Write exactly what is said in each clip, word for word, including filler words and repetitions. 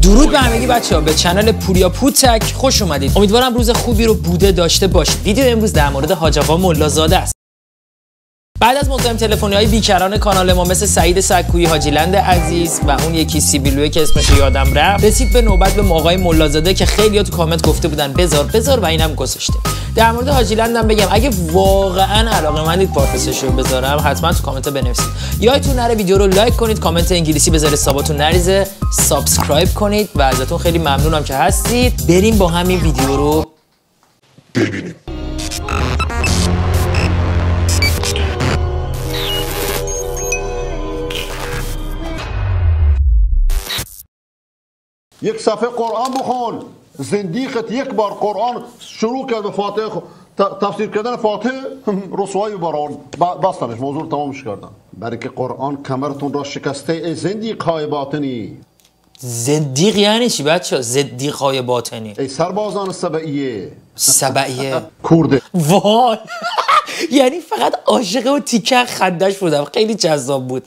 درود به همگی بچه‌ها، به کانال پوریا پوتک خوش اومدید. امیدوارم روز خوبی رو بوده داشته باشید. ویدیو امروز در مورد حاج آقا ملازاده است. بعد از مزاحم تلفنی‌های بیکران کانال ما مثل سعید سکویی، حاجی لند عزیز و اون یکی سیبیلوه که اسمش یادم رفت، رسید به نوبت به آقای ملازاده که خیلی‌ها تو کامنت گفته بودن بذار بذار و اینم گذاشته. در مورد حاجی لندم بگم اگه واقعا علاقه‌مندید پارتسش رو بذارم حتما تو کامنت بنویسید. یادتون نره ویدیو رو لایک کنید، کامنت انگلیسی بذارید، حسابتون نریزه، سابسکرایب کنید و ازتون خیلی ممنونم که هستید. بریم با همین ویدیو رو ببینیم. یک صفحه قرآن بخون. زندیقت یک بار قرآن شروع کرد به فاتحه تفسیر کردن فاتحه رسوایی باران بستنش موضوع تمامش کردن. برای که قرآن کمرتون را شکسته ای زندیق های باطنی. زندیق یعنی چی بچه ها؟ زندیق های باطنی ای سربازان سبعیه سبعیه کرده. وای یعنی فقط عاشق و تیکه خندش بودم، خیلی جذاب بود.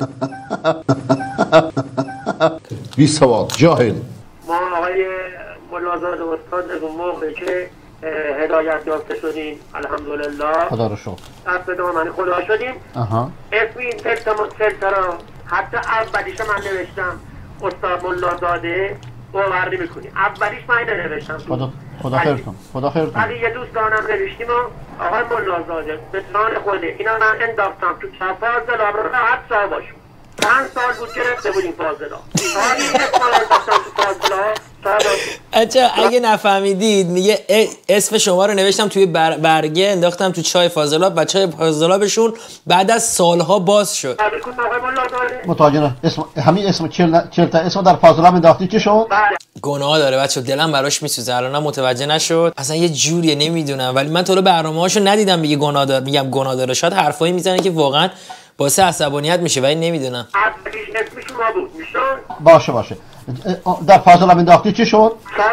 بی سواد جاهل. ما آقای ملازاده استاد از اون موقع که هدایت یافته شدیم الحمدلله خدا رو شکر دست دامن خدا شدیم. اها اسم این سلسله حتی اولیش من نوشتم استاد ملازاده، باور میکنی اولیش من نوشتم. خدا خدا خیر کن خدا خیر کن. ولی یه دوستانم نوشتیم آقای ملازاده به جان خوده اینا من انداختم تو چفاز دلار راحت صاحب باشون. چند سال بود گرفته بودیم فاضلا. آقای اسمان انداختم تو فاضلا اچه اگه نفهمیدید میگه اسم شما رو نوشتم توی بر... برگه انداختم تو چای فاضلاب و چای فاضلابشون بعد از سالها باز شد. متوجه نه اسم همین اسم چهل تا اسم در فاضلاب انداختی چی شد؟ گناه داره بچه، دلم براش میسوزه. الانم متوجه نشد اصلا یه جوریه نمیدونم، ولی من طول برنامه‌هاشو ندیدم میگه گناه داره. میگم گناه داره، شاید حرفایی میزنه که واقعا باعث عصبانیت میشه ولی نمیدونم. باشه باشه در فاضلاب انداختی چی شد؟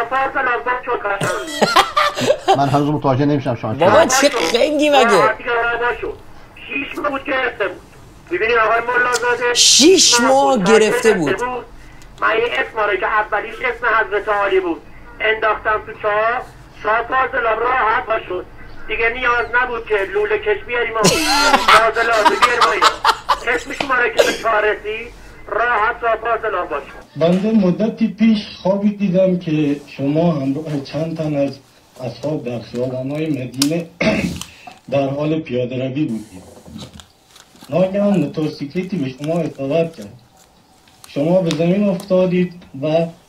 من هنوز متوجه نمیشم شما بابا چه خنگی مگه؟ شیش ماه بود گرفته بود. ببینید آقای ملازاده شیش ماه گرفته بود. من یه اسم رو که اولیش اسم حضرت عالی بود انداختم تو چاه، چاه فاضلاب راحت با شد دیگه. نیاز نبود که لوله کش بیاریم فاضلاب بیاریم. اسم شما رو که به چاه رسید راحت چاه فاضلاب با شد. بنده مدتی پیش خوابی دیدم که شما همراه چند تن از اصحاب در خیابان‌های مدینه در حال پیاده روی بودید. ناگهان موتورسیکلتی به شما اصابت کرد. شما به زمین افتادید و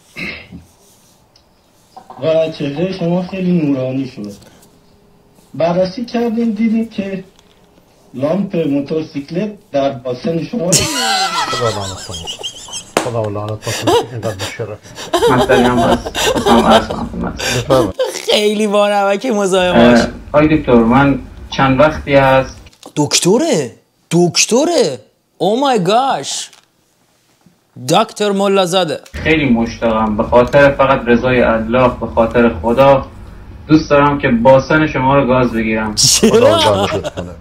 و چهره شما خیلی نورانی شد. بررسی کردیم دیدیم که لامپ موتورسیکلت در باسن شما خدا لعنت کنه. خدا لعنت کنه. اینقدر بشره. مثلا هم هست. خیلی بانمک مزاحماش. آقای دکتر من چند وقتی هست دکتره دکتره او مای گاش دکتر ملازاده خیلی مشتاقم به خاطر فقط رضای الله، به خاطر خدا دوست دارم که باسن شما رو گاز بگیرم. چرا؟ آتش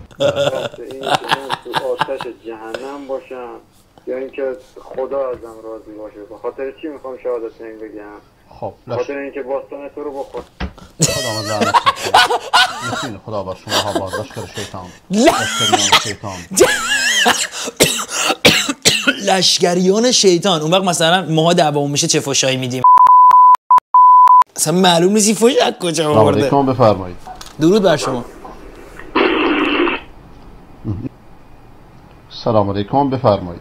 جهنم باشم یا اینکه خدا ازم راضی باشه. به خاطر چی میخوام شهادت این بگم؟ خب به خاطر اینکه باستان تو رو بخور. خدا من لعنت کنه. خدا بر شما ها باز لشکر شیطان لشکریان شیطان لشکریان شیطان. اون وقت مثلا ماها دعوامون میشه چه فوشایی میدیم اصلا معلوم نیست این فوش از کجا آورده. سلام علیکم بفرمایید. درود بر شما. سلام علیکم بفرمایید.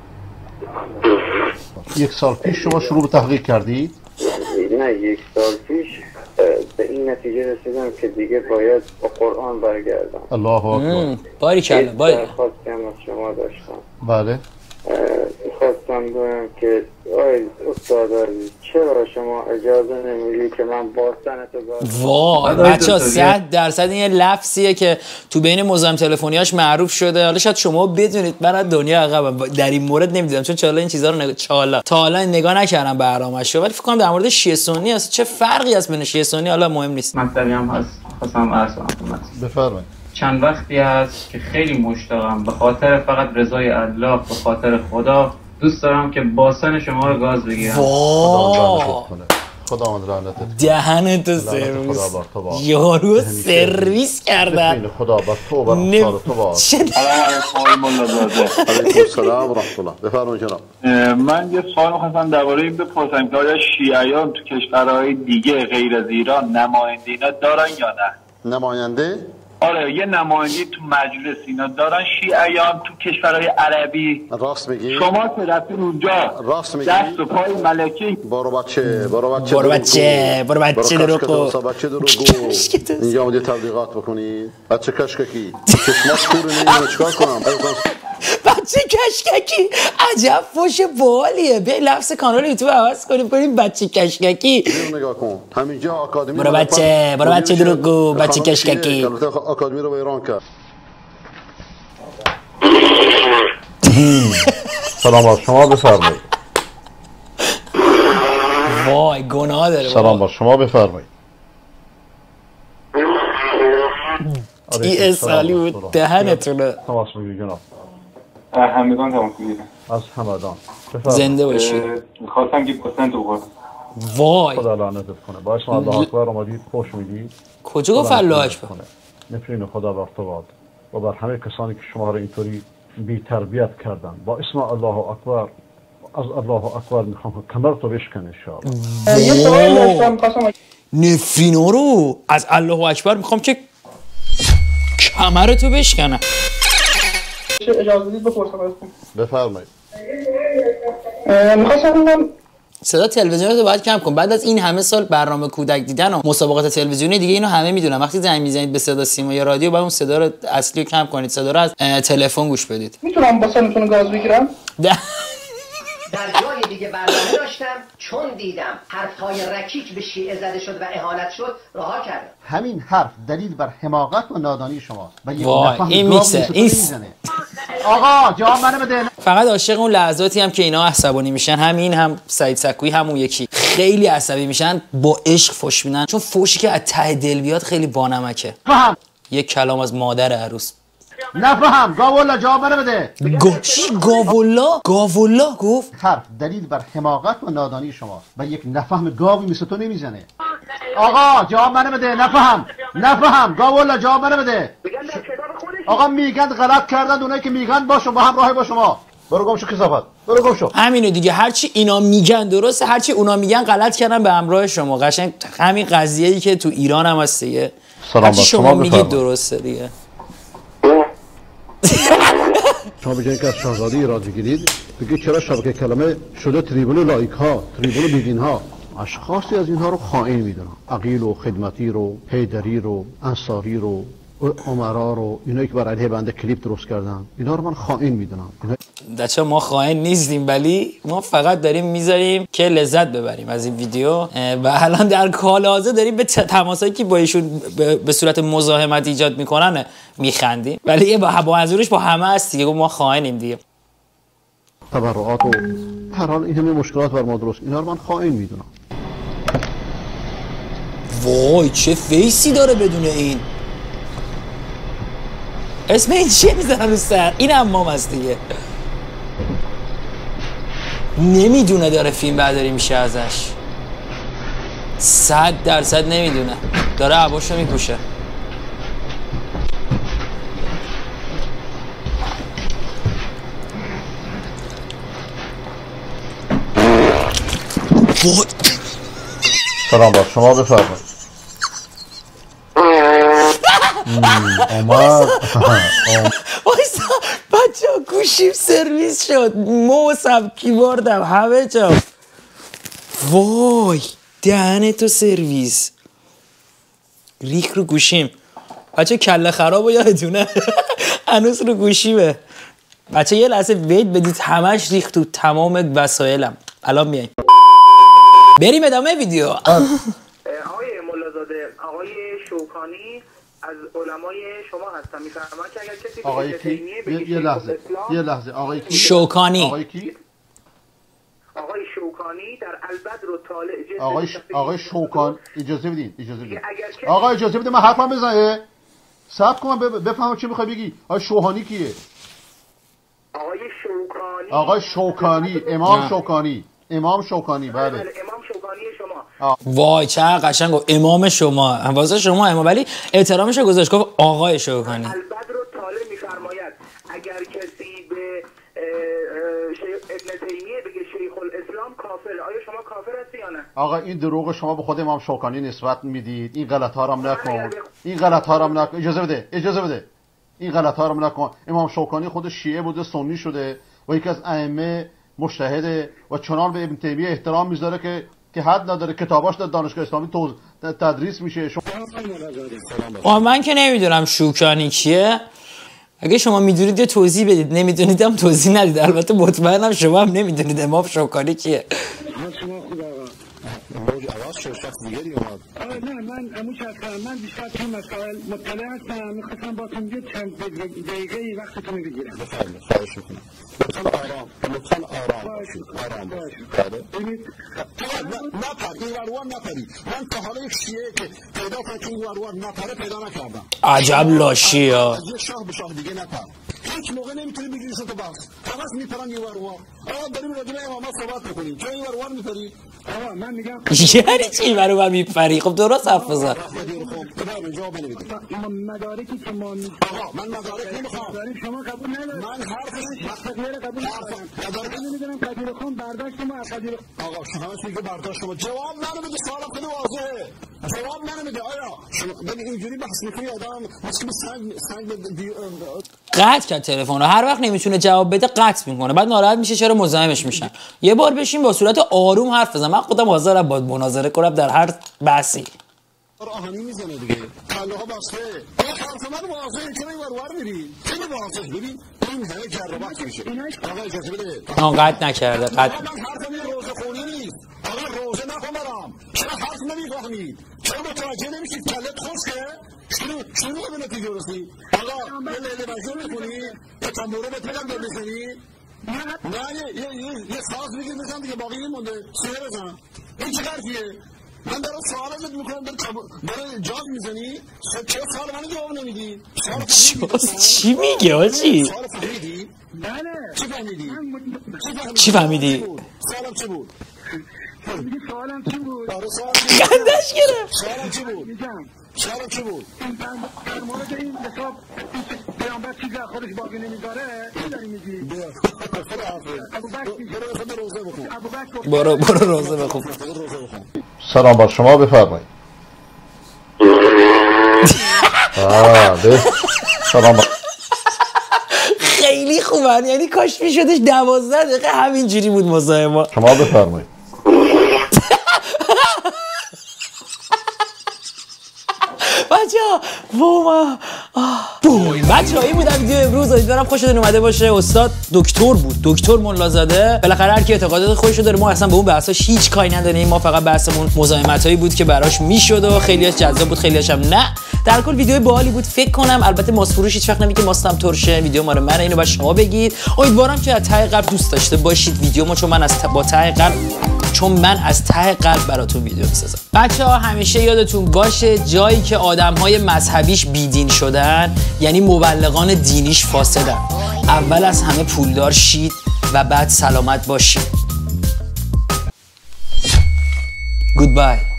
یک سال پیش شما شروع به تحقیق کردید؟ نه یک سال پیش به این نتیجه رسیدم که دیگه باید با قرآن برگردم. الله اکبر. باریکلا. باری درخواستی هم از شما داشتم. بله. خواستم بگم که آی استاد عزیز چرا شما اجازه نمیدی که من باستن تو گاز؟ وای بچه‌ها صد درصد این یه لفظیه که تو بین مزاحم تلفنیاش معروف شده. حالا شاید شما بدونید، من از دنیا عقبم در این مورد نمیدونم چون چالا این چیزا رو نگ... چالا تا حالا نگاه نکردم برنامه‌شو، ولی فکر کنم در مورد شیعه سنی است. چه فرقی هست بین شیعه سنی؟ حالا مهم نیست. مطلبی هم هست خواستم عرض کنم. بفرمایید. چند وقتی هست که خیلی مشتاقم به خاطر فقط رضای الله، به خاطر خدا دوست دارم که باسن شما رو گاز بگیرم. واو خدا من لعنتت. دهنتو سرویس. یارو سرویس کردن. خدا بر تو بر خدا تو بار. آقای ملازاده. علیکم السلام و رحمت الله. بفرمایید جناب. من یه سوال می‌خواستم درباره این بپرسم که آیا شیعیان تو کشورهای دیگه غیر از ایران نماینده اینا دارن یا نه؟ نماینده؟ آره یه نماینده تو مجلس اینا دارن شیعیان تو کشورهای عربی. راست میگی؟ شما که رفتین اونجا راست میگی؟ دست و پای ملکی. برو بچه برو بچه برو بچه برو بچه دروغگو. بچه دروغگو. اینجا اومدی تبلیغات بکنی. بچه کشککی. چشمات کور نمیاد چیکار کنم؟ بچه کشککی عجب فوش بالیه. به لفظ کانال یوتیوب عوض کنیم کنیم بچه کشککی. اینو نگاه کن. همینجا آکادمی. برو بچه برو بچه دروغگو بچه کشککی. آکادمی رو ایران کرد. سلام بر شما بفرمایید. وای گناه داره. سلام بر شما بفرمایید. ای اسالی بود دهنتونه. تماس میگیری جناب. همدان تماس میگیرم. از همدان. زنده باشید. میخواستم که پرسنت رو بخورم. وای خدا لعنتت کنه. باعث الله اکبر اومدید خوش میدید. کجا گفت الله اکبر؟ نفرین خدا بر تو باد و بر همه کسانی که شما را اینطوری بی تربیت کردن. با اسم الله اکبر از الله اکبر میخوام کمر تو بشکنه انشاءالله. یه سوال داشتم خواستم نفرینا رو از الله اکبر میخوام که کمر تو بشکنم. اجازه بدید بپرسم ازتون. بفرمایید. میخواستم بگم صدا تلویزیون رو باید کم کن. بعد از این همه سال برنامه کودک دیدن و مسابقات تلویزیونی دیگه اینو همه میدونن. وقتی زنگ میزنید به صدا سیما یا رادیو باید اون صدا رو اصلی رو کم کنید. صدا رو از تلفن گوش بدید. میتونم با سنتون گاز بگیرم؟ در جای دیگه برنامه داشتم چون دیدم حرفهای رکیک به شیعه زده شد و اهانت شد رها کردم. همین حرف دلیل بر حماقت و نادانی شماست. وای این میکسه این آقا جواب منو بده. فقط عاشق اون لحظاتی هم که اینا عصبانی میشن، همین هم سعید سکویی همون یکی خیلی عصبی میشن با عشق فوش میدن، چون فوشی که از ته دل بیاد خیلی بانمکه. فهم. یک کلام از مادر عروس. نفهم. گاولا جواب منو بده. گا چی گاولا؟ گاولا گفت حرف دلیل بر حماقت و نادانی شماست و یک نفهم گاوی مثل تو نمیزنه. آقا جواب منو بده. نفهم نفهم. گاولا جواب منو بده. آقا میگن غلط کردن اونایی که میگن باشو با هم راهی با شما. برو گم شو کثافت. برو گم شو. همینو دیگه، هرچی اینا میگن درسته، هرچی اونا میگن غلط کردن به همراه شما. قشنگ همین قضیه‌ای که تو ایران هم هست دیگه. سلام هرچی شما میگید درسته دیگه. شما بگید که از شاهزاده ایراد بگیرید، بگید چرا شبکه کلمه شده تریبون لایک ها، تریبون بیدین ها. اشخاصی از اینها رو خائن میدونن. عقیل و خدمتی رو، حیدری رو، انصاری رو، عمرا رو، اینایی که بر علیه بنده کلیپ درست کردن، اینا رو من خائن میدونم. اینا... دچه ما خائن نیستیم، ولی ما فقط داریم میذاریم که لذت ببریم از این ویدیو و الان در حال حاضر داریم به تماسایی که با ایشون به صورت مزاحمت ایجاد میکنن میخندیم، ولی با با منظورش با همه است دیگه. ما خائنیم دیگه. تبرعات و هر حال این همه مشکلات بر ما درست، اینا رو من خائن میدونم. وای چه فیسی داره بدون این. اسم این چیه میزنن رو سر؟ این امام است دیگه. نمیدونه داره فیلم برداری میشه ازش. صد درصد نمیدونه. داره عباشو میپوشه. سلام با شما بفرمایید. اومد وایسا بچه ها گوشیم سرویس شد، موسم کیبوردم همه جا. وای دهنتو سرویس ریخ رو گوشیم. بچه کله خراب و یادتونه هنوز رو گوشیمه. بچه یه لحظه وید بدید، همش ریخ تو تمام وسایلم. الان میاییم بریم ادامه ویدیو. آقای ملازاده، آقای شوکانی از علمای شما هستم. میفرمان که اگر کسی آقای کی؟ یه لحظه یه لحظه آقای کی؟ شوکانی. آقای کی؟ آقای شوکانی در البدر و طالع جلد آقای ش... آقای شوکان اجازه بدین اجازه بدین آقا اجازه بدین من حرفم بزنه. صبر کن من بفهمم چی میخوای بگی. آقای شوهانی کیه؟ آقای شوکانی. آقای شوکانی، امام شوکانی، امام شوکانی. بله امام شوکانی شما وای چه قشنگ گفت امام شما، واسه شما امام، ولی احترامش رو گذاشت گفت آقای شوکانی. البدر طالع میفرماید اگر کسی به ابن تیمیه بگه شیخ الاسلام کافر، آیا شما کافر هستی یا نه؟ آقا این دروغ شما به خود امام شوکانی نسبت میدید. این غلط ها رو هم نکن. این غلط ها رو هم نکن. اجازه بده. اجازه بده. این غلط ها رو هم نکن. امام شوکانی خود شیعه بوده، سنی شده و یکی از ائمه مجتهده و چنان به ابن تیمیه احترام میذاره که که حد نداره. کتاباش در دانشگاه اسلامی توز... تدریس میشه. شما من که نمیدونم شوکانی کیه. اگه شما میدونید یه توضیح بدید، نمیدونید هم توضیح ندید. البته مطمئنم شما هم نمیدونید امام شوکانی کیه. عوض شد شخص دیگری اومد. آره نه من امو شخصم، من بیشتر چون مسائل مطلع هستم، میخواستم با تون یه چند دقیقه وقتتون رو بگیرم. بفرمایید، خواهش میکنم. لطفاً آرام، لطفاً آرام باشید. آرام باشید. ببینید نپر، این وروان نپری. من تا حالا یک شیعه که پیدا کنم که این وروان نپره پیدا نکردم. عجب لاشی ها. یه شاه به شاه دیگه نپر. هیچ موقع نمیتونی بگیریش تو بحث. همش میپرن این وروان. آقا داریم راجع به امامات صحبت میکنیم. چرا این وروان میپری؟ آقا من میگم یعنی چی برو بر میپری؟ خب درست حرف بزن. مدارکی که ما آقا من مدارک نمیخوام. شما قبول ندارید. من حرف غیر قبول ندارم. مدارک نمیدونم قدیر خون برداشت ما قدیر. آقا شما میگه برداشت شما جواب نمیده. سوالم خیلی واضحه. جواب نمیده. آیا شما ببین اینجوری بحث میکنی آدم مثل سنگ سنگ قطع کرد تلفن رو. هر وقت نمیتونه جواب بده قطع میکنه. بعد ناراحت میشه چرا مزاحمش میشن. یه بار بشین با صورت آروم حرف بزن. من خودم حاضرم با مناظره کنم در هر بحثی. آهنی میزنه دیگه. کله ها بسته. آقا حرف من واضحه. چرا این ور میری؟ خیلی واضحه. ببین این همه کربات میشه. آقا اجازه بده. آن قطع نکرده. قطع. من حرف من روزه خونی نیست. آقا روزه نخونم. چرا حرف نمیفهمید؟ چرا متوجه نمیشید کلت خشکه؟ شروع شروع به نتیجه رسید. آقا یه لیل مجنون میکنی؟ یه تنبوره بهت بدم دل بزنی؟ نه یه یه یه ساز میگیر بزن دیگه باقی نمونده. سیره بزن. این چه حرفیه؟ من دارم سوال ازت میکنم داره جاز میزنی؟ چه سوال منو جواب نمیدی؟ چی میگه آجی؟ سوال فهمیدی؟ بله. چی فهمیدی؟ چی فهمیدی؟ سوالم چی بود؟ سوالم چی بود؟ خندش گرفت. سوالم چی بود؟ سوالم چی بود؟ در مورد این حساب پیامبر چیزی از خودش باقی نمیذاره چی داری میگی؟ برو برو روزه بخون. سلام بر شما بفرمایید. بله سلام بر خیلی خوبن. یعنی کاش میشدش دوازده دقیقه همینجوری بود مزاحما. شما بفرمایید. بچه ها بوما بچه هایی بودم ویدیو امروز. امیدوارم خوشتون اومده باشه. استاد دکتر بود، دکتر ملازاده. بالاخره هر کی اعتقادات خودشو داره. ما اصلا به اون بحثاش هیچ کاری نداریم. ما فقط بحثمون مزاحمتایی بود که براش میشد و خیلیش جذاب بود، خیلیش هم نه. در کل ویدیو باحالی بود فکر کنم. البته ماست فروش هیچ وقت نمیگه ماستم ترشه. ویدیو ما رو من اینو با شما بگید. امیدوارم که از ته قلب دوست داشته باشید ویدیومو، چون من از با ته قلب چون من از ته قلب براتون ویدیو میسازم. بچه‌ها همیشه یادتون باشه جایی که آدم‌های مذهبیش بیدین شدن یعنی مبلغان دینیش فاسدن. اول از همه پولدار شید و بعد سلامت باشید. گودبای.